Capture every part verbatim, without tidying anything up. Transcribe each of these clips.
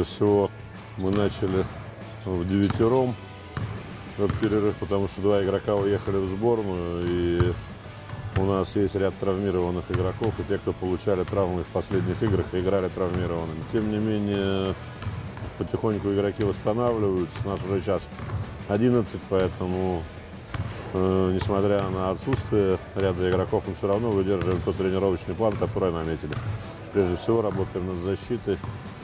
всего, мы начали в девятером этот перерыв, потому что два игрока уехали в сборную, и у нас есть ряд травмированных игроков, и те, кто получали травмы в последних играх, играли травмированными. Тем не менее, потихоньку игроки восстанавливаются. У нас уже сейчас одиннадцать, поэтому, э, несмотря на отсутствие ряда игроков, мы все равно выдерживаем тот тренировочный план, который наметили. Прежде всего, работаем над защитой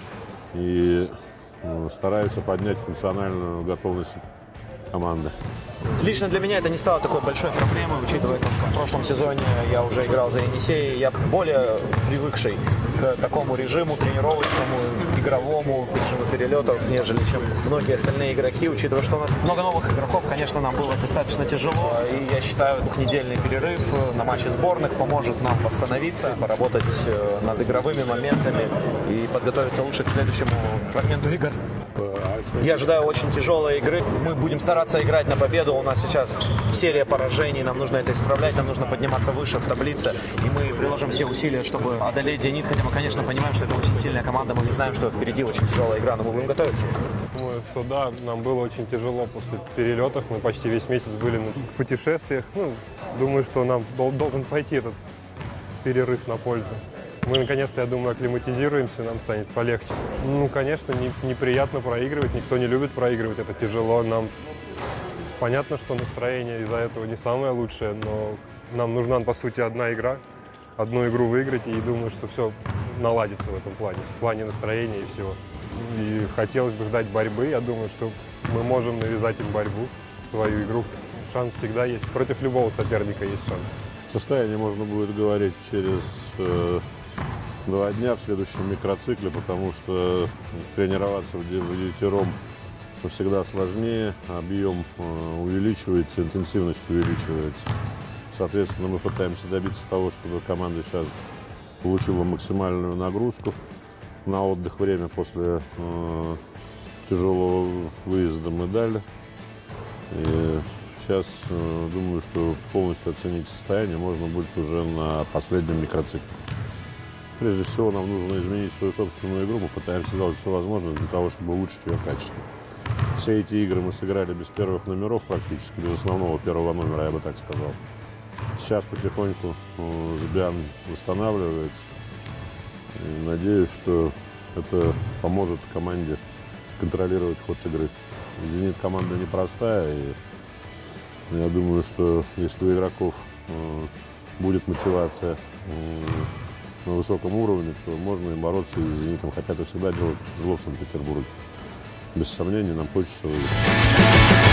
и э, стараются поднять функциональную готовность команды. Лично для меня это не стало такой большой проблемой, учитывая то, что в прошлом сезоне я уже играл за Енисей, я более привыкший к такому режиму тренировочному, игровому, режиму перелетов, нежели чем многие остальные игроки, учитывая, что у нас много новых игроков, конечно, нам было достаточно тяжело, и я считаю, двухнедельный перерыв на матче сборных поможет нам восстановиться, поработать над игровыми моментами и подготовиться лучше к следующему фрагменту игр. Я ожидаю очень тяжелой игры. Мы будем стараться играть на победу. У нас сейчас серия поражений. Нам нужно это исправлять. Нам нужно подниматься выше в таблице. И мы приложим все усилия, чтобы одолеть «Зенит». Хотя мы, конечно, понимаем, что это очень сильная команда. Мы не знаем, что впереди очень тяжелая игра. Но мы будем готовиться. Думаю, что да, нам было очень тяжело после перелетов. Мы почти весь месяц были в путешествиях. Ну, думаю, что нам должен пойти этот перерыв на пользу. Мы, наконец-то, я думаю, акклиматизируемся, нам станет полегче. Ну, конечно, не, неприятно проигрывать, никто не любит проигрывать, это тяжело. Нам понятно, что настроение из-за этого не самое лучшее, но нам нужна, по сути, одна игра, одну игру выиграть, и думаю, что все наладится в этом плане, в плане настроения и всего. И хотелось бы ждать борьбы, я думаю, что мы можем навязать им борьбу, свою игру. Шанс всегда есть, против любого соперника есть шанс. Состояние можно будет говорить через э, два дня в следующем микроцикле, потому что тренироваться в девятером всегда сложнее, объем э, увеличивается, интенсивность увеличивается. Соответственно, мы пытаемся добиться того, чтобы команда сейчас получила максимальную нагрузку на отдых, время после э, тяжелого выезда мы дали. И сейчас э, думаю, что полностью оценить состояние можно будет уже на последнем микроцикле. Прежде всего, нам нужно изменить свою собственную игру. Мы пытаемся сделать все возможное для того, чтобы улучшить ее качество. Все эти игры мы сыграли без первых номеров практически, без основного первого номера, я бы так сказал. Сейчас потихоньку э, Збиан восстанавливается. И надеюсь, что это поможет команде контролировать ход игры. «Зенит» команда непростая, и я думаю, что если у игроков э, будет мотивация э, на высоком уровне, то можно и бороться и с «Зенитом», хотя это всегда делать тяжело в Санкт-Петербурге. Без сомнений, нам хочется выиграть.